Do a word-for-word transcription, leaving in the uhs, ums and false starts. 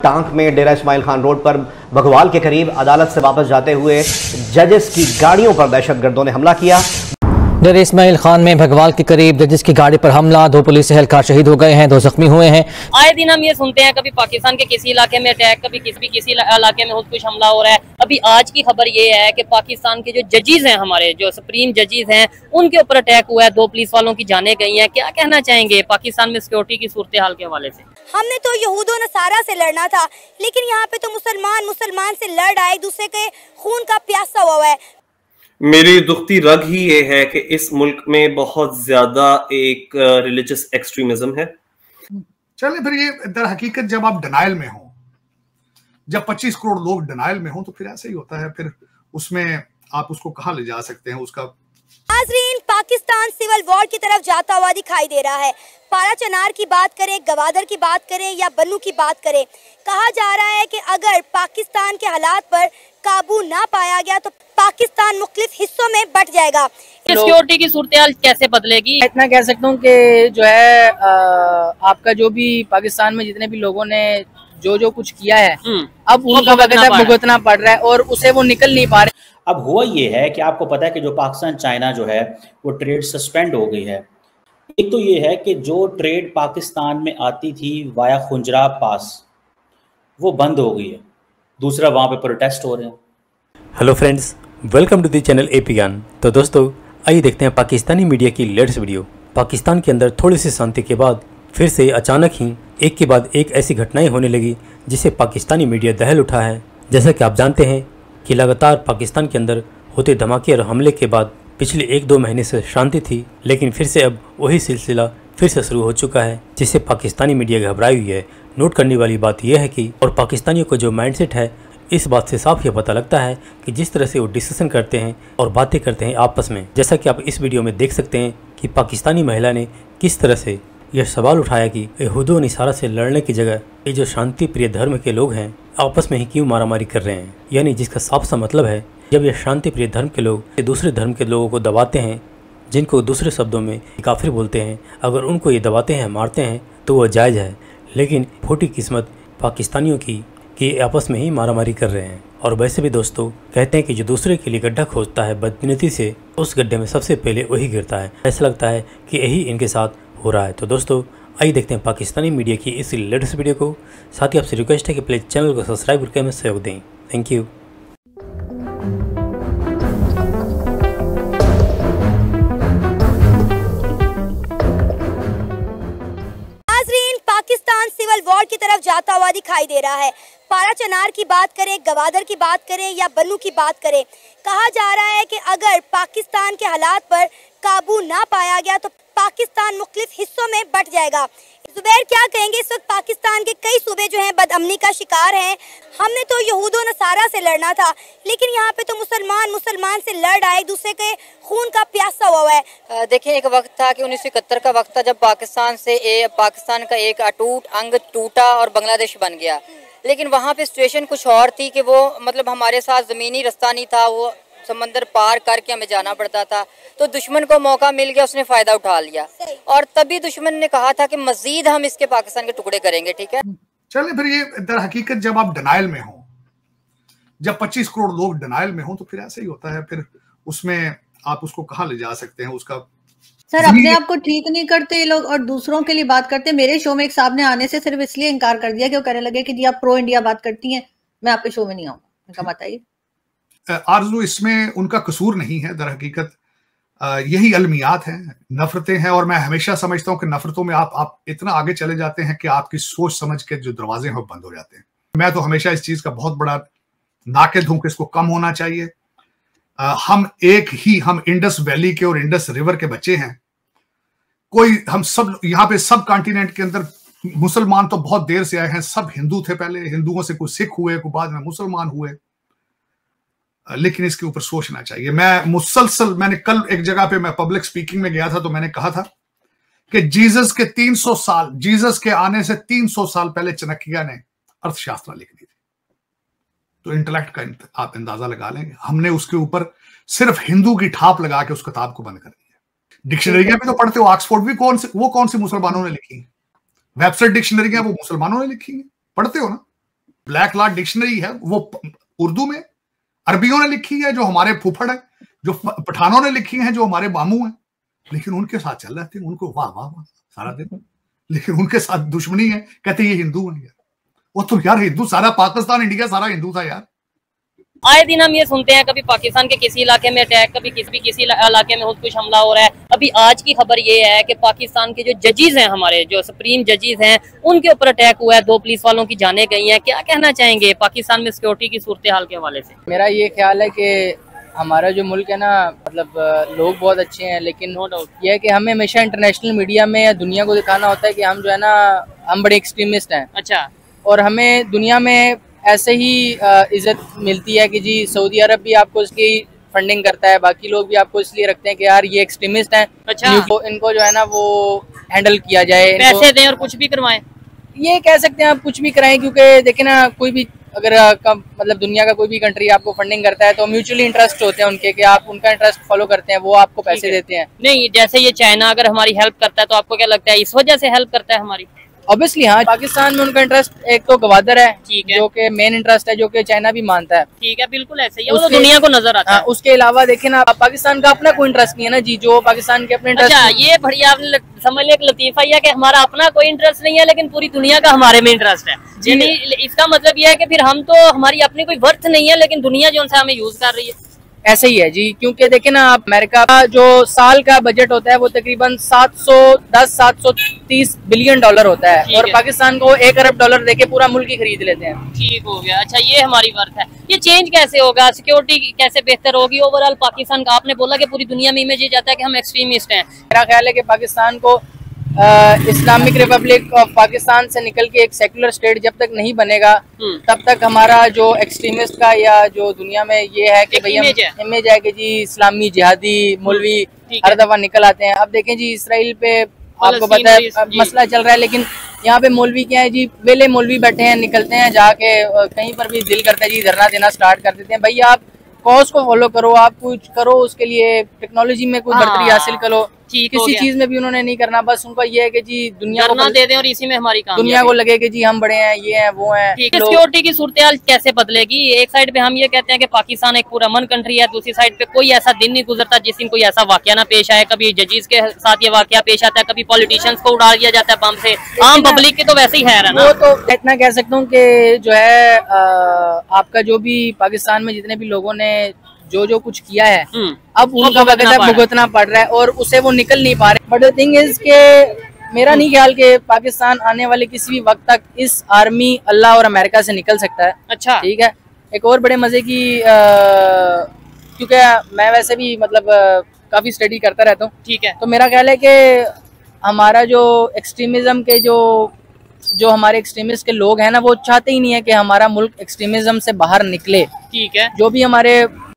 Tank में डेरा Ismail Khan road पर भगवाल के करीब अदालत से वापस जाते हुए जजेस की गाड़ियों पर दहशतगर्दों ने हमला किया। डेरा इस्माइल खान में भगवाल के करीब जजेस की गाड़ी पर हमला, दो पुलिस एहलकार शहीद हो गए हैं, दो जख्मी हुए हैं। आए दिन हम ये सुनते हैं कभी पाकिस्तान के किसी इलाके में अटैक, कभी किसी किसी इलाके में कुछ हमला हो रहा है। अभी आज की खबर ये है कि पाकिस्तान के जो जजेस हैं, हमारे जो सुप्रीम जजेस हैं, उनके ऊपर अटैक हुआ है, दो पुलिस वालों की जानें गई हैं। क्या कहना चाहेंगे पाकिस्तान में सिक्योरिटी की सूरत हाल के हवाले से? हमने तो यहूदो नसारा से लड़ना था, लेकिन यहाँ पे तो मुसलमान मुसलमान से लड़ आए, एक दूसरे के खून का प्यासा हुआ है। मेरी दुखती रग ही ये है कि इस मुल्क में बहुत ज्यादा एक रिलीजियस एक्सट्रीमिज्म है। चलिए फिर ये दर हकीकत जब आप डिनाइल में हो, जब पच्चीस करोड़ लोग डिनाइल में हो, तो फिर ऐसे ही होता है। फिर उसमें आप उसको कहाँ ले जा सकते हैं? उसका नाज़रीन, पाकिस्तान सिविल वॉर की तरफ जाता हुआ दिखाई दे रहा है। पारा चनार की बात करें, गवादर की बात करें या बन्नू की बात करें, कहा जा रहा है कि अगर पाकिस्तान के हालात पर काबू ना पाया गया तो पाकिस्तान मुख्तलिफ हिस्सों में बट जाएगा। सिक्योरिटी की सूरत हाल कैसे बदलेगी? इतना कह सकता हूँ कि जो है आ, आपका जो भी पाकिस्तान में जितने भी लोगों ने जो जो कुछ किया है, अब उनको भुगतना पड़ रहा है और उसे वो निकल नहीं पा रहे। अब हुआ ये है कि आपको पता है कि जो पाकिस्तान चाइना जो है वो ट्रेड सस्पेंड हो गई है। एक तो ये है कि जो ट्रेड पाकिस्तान में आती थी वाया खुंजरा पास, वो बंद हो गई है। दूसरा, वहाँ पे प्रोटेस्ट हो रहे हैं। Hello friends, welcome to the channel AP Gyan. तो दोस्तों, आइए देखते हैं पाकिस्तानी मीडिया की लेटेस्ट वीडियो। पाकिस्तान के अंदर थोड़ी सी शांति के बाद फिर से अचानक ही एक के बाद एक ऐसी घटनाएं होने लगी जिसे पाकिस्तानी मीडिया दहल उठा है। जैसा कि आप जानते हैं कि लगातार पाकिस्तान के अंदर होते धमाके और हमले के बाद पिछले एक दो महीने से शांति थी, लेकिन फिर से अब वही सिलसिला फिर से शुरू हो चुका है, जिससे पाकिस्तानी मीडिया घबराई हुई है। नोट करने वाली बात यह है कि और पाकिस्तानियों को जो माइंडसेट है, इस बात से साफ यह पता लगता है कि जिस तरह से वो डिस्कशन करते हैं और बातें करते हैं आपस में, जैसा कि आप इस वीडियो में देख सकते हैं कि पाकिस्तानी महिला ने किस तरह से यह सवाल उठाया कि यहूदो निसारा से लड़ने की जगह ये जो शांति प्रिय धर्म के लोग हैं आपस में ही क्यों मारामारी कर रहे हैं। यानी जिसका साफ सा मतलब है, जब यह शांति प्रिय धर्म के लोग दूसरे धर्म के लोगों को दबाते हैं, जिनको दूसरे शब्दों में काफिर बोलते हैं, अगर उनको ये दबाते हैं, मारते हैं, तो वह जायज़ है। लेकिन खोटी किस्मत पाकिस्तानियों की कि आपस में ही मारामारी कर रहे हैं। और वैसे भी दोस्तों, कहते हैं कि जो दूसरे के लिए गड्ढा खोदता है बदनीयती से, उस गड्ढे में सबसे पहले वही गिरता है। ऐसा लगता है कि यही इनके साथ हो रहा है। तो दोस्तों, आइए देखते हैं पाकिस्तानी मीडिया की इस लेटेस्ट वीडियो को। साथ ही आपसे रिक्वेस्ट है कि प्लीज़ चैनल को सब्सक्राइब करके हमें सहयोग दें। Thank you. Pakistan civil war की तरफ जाता हुआ दिखाई दे रहा है। पारा चनार की बात करें, गवादर की बात करें या बन्नू की बात करें, कहा जा रहा है कि अगर पाकिस्तान के हालात पर काबू ना पाया गया तो पाकिस्तान मुख्तलिफ हिस्सों में बट जाएगा। जुबैर, क्या कहेंगे? इस वक्त पाकिस्तान के कई सूबे जो हैं बदअमनी का शिकार हैं। हमने तो यहूदो नसारा से लड़ना था, लेकिन यहाँ पे तो मुसलमान मुसलमान से लड़ आए, एक दूसरे के खून का प्यासा हुआ है। देखिए, एक वक्त था कि उन्नीस सौ इकहत्तर का वक्त था जब पाकिस्तान से ए, पाकिस्तान का एक अटूट अंग टूटा और बांग्लादेश बन गया। लेकिन वहाँ पे सिचुएशन कुछ और थी कि वो मतलब हमारे साथ ज़मीनी रास्ता नहीं था, वो समंदर पार करके हमें जाना पड़ता था। तो दुश्मन को मौका मिल गया, उसने फ़ायदा उठा लिया और तभी दुश्मन ने कहा था कि मजीद हम इसके पाकिस्तान के टुकड़े करेंगे। ठीक है, चलिए फिर ये दर हकीकत जब आप डिनाइल में हो, जब पच्चीस करोड़ लोग डिनाइल में हो, तो फिर ऐसे ही होता है। फिर उसमें आप उसको कहाँ ले जा सकते हैं? उसका सर, अपने आप को ठीक नहीं करते ये लोग और दूसरों के लिए बात करते। मेरे शो में एक साहब ने आने से सिर्फ इसलिए इनकार कर दिया कि वो कहने लगे कि जी आप प्रो इंडिया बात करती हैं, मैं आपके शो में नहीं आऊंगा। बताइए आरज़ू, इसमें उनका कसूर नहीं है। दर हकीकत यही अलमियात हैं, नफरतें हैं। और मैं हमेशा समझता हूं कि नफरतों में आप आप इतना आगे चले जाते हैं कि आपकी सोच समझ के जो दरवाजे हैं वो बंद हो जाते हैं। मैं तो हमेशा इस चीज का बहुत बड़ा नाक़िद हूं कि इसको कम होना चाहिए। आ, हम एक ही हम इंडस वैली के और इंडस रिवर के बच्चे हैं। कोई हम सब यहाँ पे सब कॉन्टिनेंट के अंदर मुसलमान तो बहुत देर से आए हैं। सब हिंदू थे पहले, हिंदुओं से कुछ सिख हुए, कुछ बाद में मुसलमान हुए। लेकिन इसके ऊपर सोचना चाहिए। मैं मुसलसल मैंने कल एक जगह पे मैं पब्लिक स्पीकिंग में गया था, तो मैंने कहा था कि जीसस के तीन सौ साल जीसस के आने से तीन सौ साल पहले चाणक्य ने अर्थशास्त्र लिख दी थी। तो इंटेलेक्ट का आप अंदाजा लगा लेंगे। हमने उसके ऊपर सिर्फ हिंदू की ठाप लगा के उस किताब को बंद कर दिया। डिक्शनरियां भी तो पढ़ते हो, ऑक्सफोर्ड भी कौन से वो कौन सी मुसलमानों ने लिखी? वेबसाइट डिक्शनरियां वो मुसलमानों ने लिखी है, पढ़ते हो ना? ब्लैक लॉ डिक्शनरी है वो उर्दू में अरबियों ने लिखी है जो हमारे फूफड़ है, जो पठानों ने लिखी है जो हमारे मामू हैं, लेकिन उनके साथ चल रहे थे, उनको वाह वाह वाह सारा दिन, लेकिन उनके साथ दुश्मनी है, कहते ये हिंदू है यार। वो तो यार हिंदू सारा पाकिस्तान इंडिया सारा हिंदू था यार। आए दिन हम ये सुनते हैं कभी पाकिस्तान के किसी इलाके में अटैक, कभी किसी भी किसी इलाके में कुछ हमला हो रहा है। अभी आज की खबर ये है कि पाकिस्तान के जो जजेस हैं, हमारे जो सुप्रीम जजेस हैं, उनके ऊपर अटैक हुआ है, दो पुलिस वालों की जाने गई हैं। क्या कहना चाहेंगे पाकिस्तान में सिक्योरिटी की सूरत हाल के हवाले से? मेरा ये ख्याल है कि हमारा जो मुल्क है ना, मतलब लोग बहुत अच्छे हैं, लेकिन नो डाउट ये है कि हमें हमेशा इंटरनेशनल मीडिया में या दुनिया को दिखाना होता है कि हम जो है ना, हम बड़े एक्सट्रीमिस्ट हैं। अच्छा। और हमें दुनिया में ऐसे ही इज्जत मिलती है कि जी सऊदी अरब भी आपको इसकी फंडिंग करता है, बाकी लोग भी आपको इसलिए रखते हैं कि यार ये एक्सट्रीमिस्ट हैं। अच्छा। इनको, इनको जो है ना वो हैंडल किया जाए, पैसे दें और कुछ भी करवाएं, ये कह सकते हैं आप कुछ भी कराएं, क्योंकि देखिए ना, कोई भी अगर मतलब दुनिया का कोई भी कंट्री आपको फंडिंग करता है तो म्यूचुअली इंटरेस्ट होते हैं उनके, कि आप उनका इंटरेस्ट फॉलो करते हैं, वो आपको पैसे देते हैं। नहीं, जैसे ये चाइना अगर हमारी हेल्प करता है तो आपको क्या लगता है इस वजह से हेल्प करता है हमारी? ऑब्वियसली हाँ, पाकिस्तान में उनका इंटरेस्ट एक तो गवादर है, है, जो कि मेन इंटरेस्ट है, जो कि चाइना भी मानता है। ठीक है, बिल्कुल ऐसे ही है, वो तो दुनिया को नजर आता है। उसके अलावा देखें ना, पाकिस्तान का अपना कोई इंटरेस्ट नहीं है ना जी, जो पाकिस्तान के अपने इंटरेस्ट। अच्छा, ये बढ़िया आपने समझ लिया, एक लतीफा यह कि हमारा अपना कोई इंटरेस्ट नहीं है, लेकिन पूरी दुनिया का हमारे में इंटरेस्ट है। यानी इसका मतलब यह है कि फिर हम तो, हमारी अपनी कोई वर्थ नहीं है, लेकिन दुनिया जो उनसे हमें यूज कर रही है। ऐसे ही है जी, क्योंकि देखें ना, आप अमेरिका का जो साल का बजट होता है वो तकरीबन सात सौ दस सात सौ तीस बिलियन डॉलर होता है, और पाकिस्तान को एक अरब डॉलर देके पूरा मुल्क ही खरीद लेते हैं। ठीक हो गया। अच्छा, ये हमारी वर्थ है। ये चेंज कैसे होगा, सिक्योरिटी कैसे बेहतर होगी ओवरऑल पाकिस्तान का? आपने बोला कि पूरी दुनिया में इमेज ये जाता है कि हम एक्सट्रीमिस्ट हैं। मेरा ख्याल है कि पाकिस्तान को इस्लामिक रिपब्लिक ऑफ पाकिस्तान से निकल के एक सेकुलर स्टेट जब तक नहीं बनेगा, तब तक हमारा जो एक्सट्रीमिस्ट का या जो दुनिया में ये है कि भैया इमेज है कि जी इस्लामी जिहादी मौलवी हर दफा निकल आते हैं। अब देखें जी, इसराइल पे आपको पता है मसला चल रहा है, लेकिन यहाँ पे मौलवी क्या है जी, वेले मौलवी बैठे हैं, निकलते हैं जाके कहीं पर भी दिल करता है जी धरना देना स्टार्ट कर देते हैं। भैया आप कॉज को फॉलो करो, आप कुछ करो उसके लिए, टेक्नोलॉजी में कोई बढ़तरी हासिल करो, किसी चीज में भी उन्होंने नहीं करना, बस उनका ये है कि जी दुनिया को दे दें और इसी में हमारी काम, दुनिया को लगे कि जी हम बड़े हैं, ये हैं वो हैं। सिक्योरिटी की सूरत कैसे बदलेगी? एक साइड पे हम ये कहते हैं कि पाकिस्तान एक पूरा अमन कंट्री है, दूसरी साइड पे कोई ऐसा दिन नहीं गुजरता जिस दिन कोई ऐसा वाकया ना पेश आए। कभी जजीज के साथ ये वाकया पेश आता है, कभी पॉलिटिशियंस को उड़ा दिया जाता है बम से, आम पब्लिक की तो वैसे ही है ना। वो तो इतना कह सकता हूँ कि जो है आपका जो भी पाकिस्तान में जितने भी लोगों ने जो जो कुछ किया है, अब उनका वक्त भुगतना पड़ रहा है और उसे वो निकल नहीं पा रहे। बट द थिंग इज के मेरा नहीं ख्याल कि पाकिस्तान आने वाले किसी भी वक्त तक इस आर्मी अल्लाह और अमेरिका से निकल सकता है। अच्छा, ठीक है। एक और बड़े मजे की, क्योंकि मैं वैसे भी मतलब आ, काफी स्टडी करता रहता हूँ। ठीक है। तो मेरा ख्याल है कि हमारा जो एक्सट्रीमिज्म के जो जो हमारे एक्सट्रीमिस्ट के लोग हैं ना, वो चाहते ही नहीं है कि हमारा मुल्क एक्सट्रीमिज्म से बाहर निकले। ठीक है। जो भी हमारे